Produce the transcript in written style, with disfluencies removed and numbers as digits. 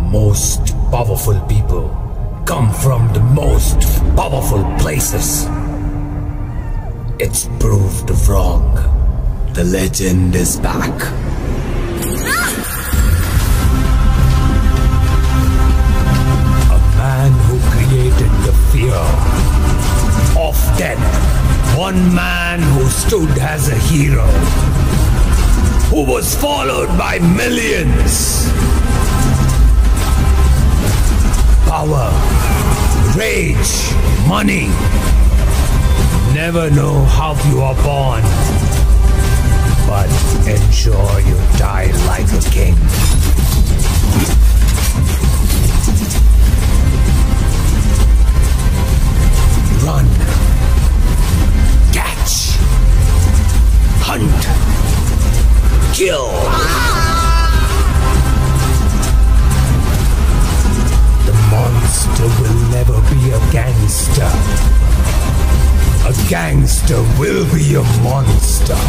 most powerful people come from the most powerful places. It's proved wrong. The legend is back. A man who created the fear of death. One man who stood as a hero, who was followed by millions. Power, rage, money. Never know how you are born, but ensure you die like a king. Run, catch, hunt, kill. The monster will never be a gangster. A gangster will be a monster.